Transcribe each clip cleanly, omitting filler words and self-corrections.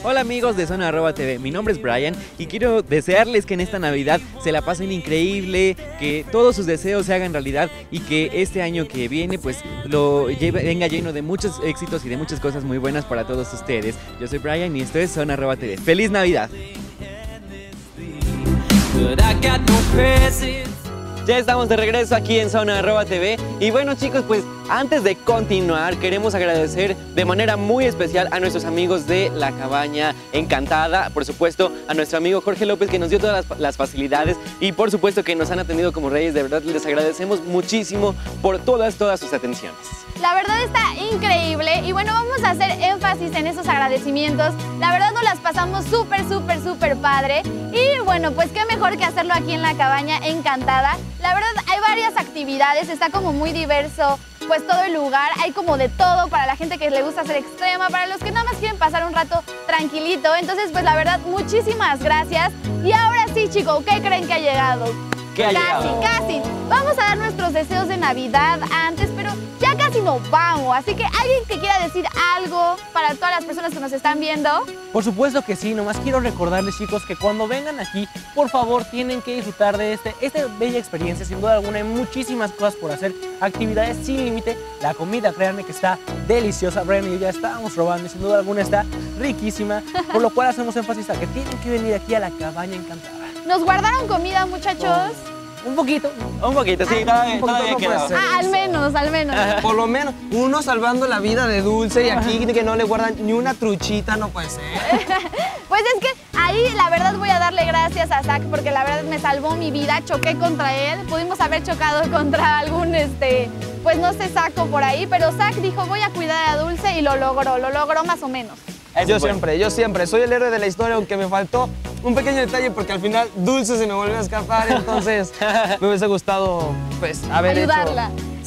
Hola amigos de Zona Arroba TV, mi nombre es Brian y quiero desearles que en esta Navidad se la pasen increíble, que todos sus deseos se hagan realidad y que este año que viene pues venga lleno de muchos éxitos y de muchas cosas muy buenas para todos ustedes. Yo soy Brian y esto es Zona Arroba TV. ¡Feliz Navidad! Ya estamos de regreso aquí en Zona Arroba TV y bueno chicos, pues antes de continuar queremos agradecer de manera muy especial a nuestros amigos de La Cabaña Encantada, por supuesto a nuestro amigo Jorge López que nos dio todas las facilidades y por supuesto que nos han atendido como reyes. De verdad les agradecemos muchísimo por todas sus atenciones. La verdad está increíble y bueno, vamos a hacer énfasis en esos agradecimientos. La verdad nos las pasamos súper padre y bueno, pues qué mejor que hacerlo aquí en La Cabaña Encantada. La verdad hay varias actividades, está como muy diverso pues todo el lugar, hay como de todo para la gente que le gusta hacer extrema, para los que nada más quieren pasar un rato tranquilito. Entonces pues la verdad muchísimas gracias y ahora sí chicos, ¿qué creen que ha llegado? Casi. Vamos a dar nuestros deseos de Navidad antes, pero ya casi nos vamos. Así que alguien que quiera decir algo para todas las personas que nos están viendo. Por supuesto que sí, nomás quiero recordarles chicos que cuando vengan aquí, por favor tienen que disfrutar de esta bella experiencia. Sin duda alguna hay muchísimas cosas por hacer, actividades sin límite. La comida, créanme que está deliciosa. Brian y yo ya estábamos probando y sin duda alguna está riquísima. Por lo cual hacemos énfasis a que tienen que venir aquí a La Cabaña Encantada. ¿Nos guardaron comida, muchachos? Un poquito, sí, todavía queda. Al menos. Por lo menos, uno salvando la vida de Dulce y aquí que no le guardan ni una truchita, no puede ser. Pues es que ahí la verdad voy a darle gracias a Zach porque la verdad me salvó mi vida, choqué contra él, pudimos haber chocado contra algún, pues no sé, saco por ahí, pero Zach dijo voy a cuidar a Dulce y lo logró más o menos. Yo siempre soy el héroe de la historia, aunque me faltó un pequeño detalle porque al final Dulce se me volvió a escapar, entonces me hubiese gustado pues ayudarla.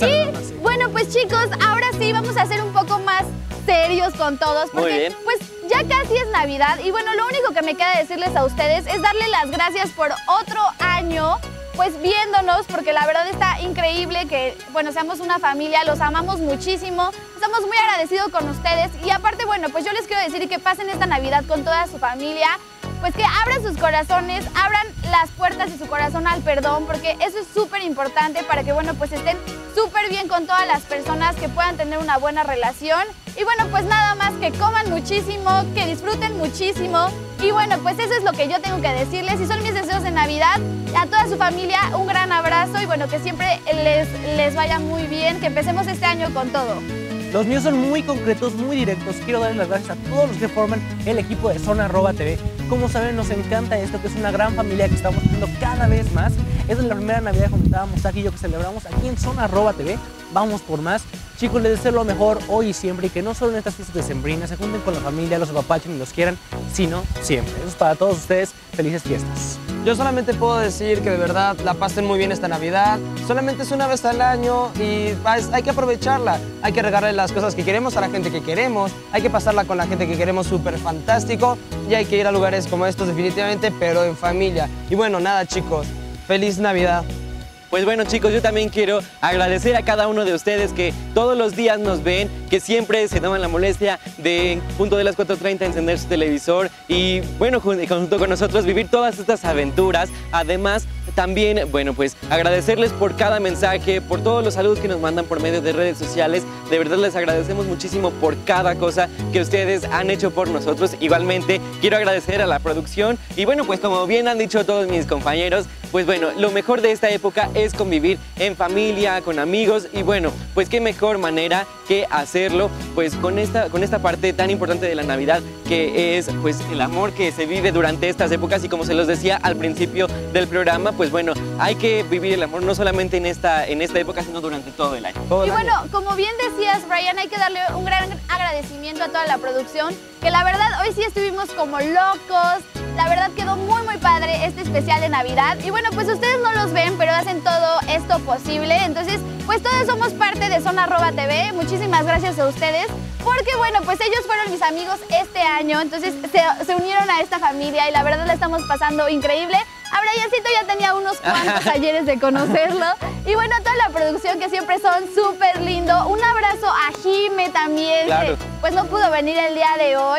Y bueno, pues chicos, ahora sí vamos a ser un poco más serios con todos porque pues ya casi es Navidad y bueno, lo único que me queda decirles a ustedes es darle las gracias por otro año pues viéndonos, porque la verdad está increíble que, bueno, seamos una familia, los amamos muchísimo, estamos muy agradecidos con ustedes y aparte, bueno, pues yo les quiero decir que pasen esta Navidad con toda su familia, pues que abran sus corazones, abran las puertas de su corazón al perdón, porque eso es súper importante para que, bueno, pues estén súper bien con todas las personas, que puedan tener una buena relación y bueno, pues nada más que coman muchísimo, que disfruten muchísimo y bueno, pues eso es lo que yo tengo que decirles y son mis deseos de Navidad. A toda su familia un gran abrazo y bueno, que siempre les vaya muy bien, que empecemos este año con todo. Los míos son muy concretos, muy directos. Quiero darles las gracias a todos los que forman el equipo de Zona Arroba TV. Como saben, nos encanta esto, que es una gran familia que estamos teniendo cada vez más. Esta es la primera Navidad que estábamos aquí y yo que celebramos aquí en Zona Arroba TV. Vamos por más. Chicos, les deseo lo mejor hoy y siempre y que no solo en estas fiestas decembrinas se junten con la familia, los apapachen y los quieran, sino siempre. Eso es para todos ustedes. Felices fiestas. Yo solamente puedo decir que de verdad la pasen muy bien esta Navidad. Solamente es una vez al año y hay que aprovecharla. Hay que regalarle las cosas que queremos a la gente que queremos. Hay que pasarla con la gente que queremos súper fantástico. Y hay que ir a lugares como estos definitivamente, pero en familia. Y bueno, nada chicos, feliz Navidad. Pues bueno chicos, yo también quiero agradecer a cada uno de ustedes que todos los días nos ven, que siempre se toman la molestia de en punto de las 4:30 encender su televisor y bueno, junto con nosotros vivir todas estas aventuras. Además, también, bueno, pues agradecerles por cada mensaje, por todos los saludos que nos mandan por medio de redes sociales. De verdad les agradecemos muchísimo por cada cosa que ustedes han hecho por nosotros. Igualmente, quiero agradecer a la producción y bueno, pues como bien han dicho todos mis compañeros, pues bueno, lo mejor de esta época es convivir en familia, con amigos y bueno, pues qué mejor manera que hacerlo pues con esta parte tan importante de la Navidad, que es pues el amor que se vive durante estas épocas y como se los decía al principio del programa, pues bueno, hay que vivir el amor no solamente en esta época, sino durante todo el año. Y bueno, como bien decías, Brian, hay que darle un gran agradecimiento a toda la producción, que la verdad hoy sí estuvimos como locos. La verdad quedó muy padre este especial de Navidad y bueno, pues ustedes no los ven, pero hacen todo esto posible. Entonces, pues todos somos parte de Zona Arroba TV. Muchísimas gracias a ustedes porque bueno, pues ellos fueron mis amigos este año, entonces se unieron a esta familia y la verdad la estamos pasando increíble. A Briancito ya tenía unos cuantos ayeres de conocerlo y bueno, toda la producción que siempre son súper lindo. Un abrazo a Jime también, claro, que pues no pudo venir el día de hoy.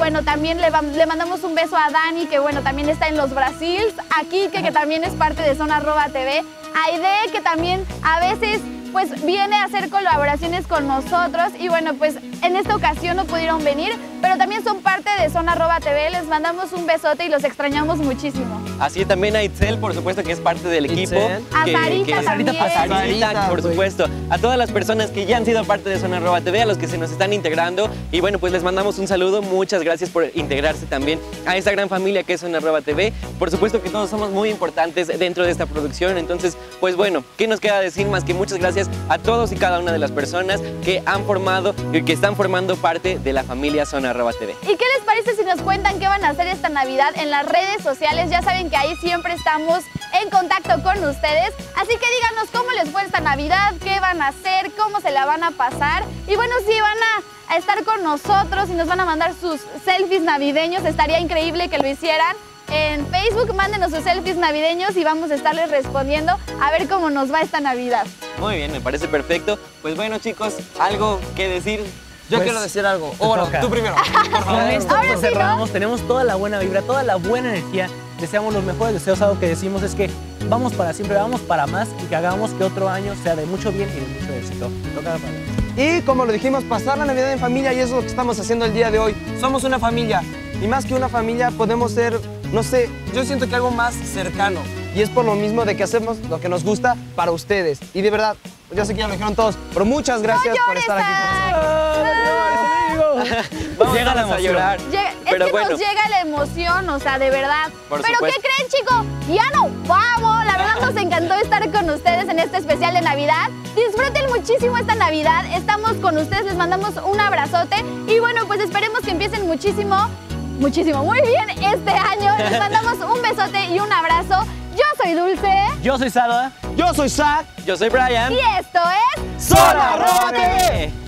bueno, también le mandamos un beso a Dani, que bueno, también está en los Brasils, a Kike, que también es parte de Zona Arroba TV, a Aide, que también a veces pues viene a hacer colaboraciones con nosotros y bueno, pues en esta ocasión no pudieron venir, pero también son parte de Zona Arroba TV, les mandamos un besote y los extrañamos muchísimo. Así también a Itzel, por supuesto, que es parte del equipo. A Sarita también. A Sarita, por supuesto. A todas las personas que ya han sido parte de Zona Arroba TV, a los que se nos están integrando. Y bueno, pues les mandamos un saludo. Muchas gracias por integrarse también a esta gran familia que es Zona Arroba TV. Por supuesto que todos somos muy importantes dentro de esta producción. Entonces, pues bueno, ¿qué nos queda decir más que muchas gracias a todos y cada una de las personas que han formado y que están formando parte de la familia Zona Arroba TV? ¿Y qué les parece si nos cuentan qué van a hacer esta Navidad en las redes sociales? Ya saben que ahí siempre estamos en contacto con ustedes, así que díganos cómo les fue esta Navidad, qué van a hacer, cómo se la van a pasar y bueno, si van a estar con nosotros y nos van a mandar sus selfies navideños, estaría increíble que lo hicieran. En Facebook, mándenos sus selfies navideños y vamos a estarles respondiendo a ver cómo nos va esta Navidad. Muy bien, me parece perfecto. Pues bueno, chicos, ¿algo que decir? Yo quiero decir algo. Bueno, tú primero. Por favor. Con esto pues cerramos, tenemos toda la buena vibra, toda la buena energía. Deseamos los mejores deseos. Algo que decimos es que vamos para siempre, vamos para más y que hagamos que otro año sea de mucho bien y de mucho éxito. Y como lo dijimos, pasar la Navidad en familia y eso es lo que estamos haciendo el día de hoy. Somos una familia y más que una familia podemos ser, no sé, yo siento que algo más cercano. Y es por lo mismo de que hacemos lo que nos gusta para ustedes. Y de verdad, yo sé que ya lo dijeron todos, pero muchas gracias por estar aquí con nosotros. Llega la emoción. Nos llega la emoción, o sea, de verdad. Por pero supuesto. ¿qué creen, chicos? Ya no vamos. La verdad nos encantó estar con ustedes en este especial de Navidad. Disfruten muchísimo esta Navidad. Estamos con ustedes, les mandamos un abrazote. Y bueno, pues esperemos que empiecen muchísimo, muy bien este año. Les mandamos un besote y un abrazo. Yo soy Dulce. Yo soy Salva. Yo soy Zach. Yo soy Brian. Y esto es Zona Arroba TV.